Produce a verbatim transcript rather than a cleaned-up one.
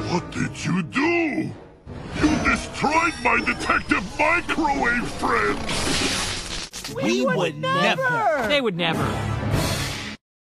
What did you do? You destroyed my detective microwave friends! We, we would, would never. They would never.